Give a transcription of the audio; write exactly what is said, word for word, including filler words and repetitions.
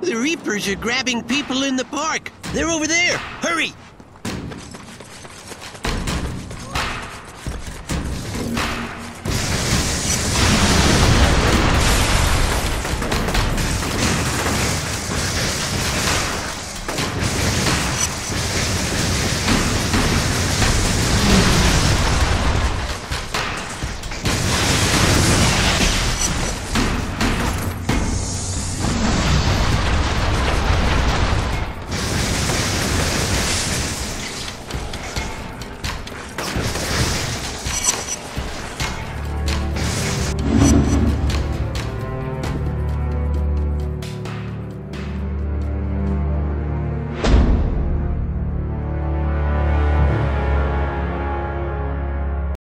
The Reapers are grabbing people in the park. They're over there. Hurry!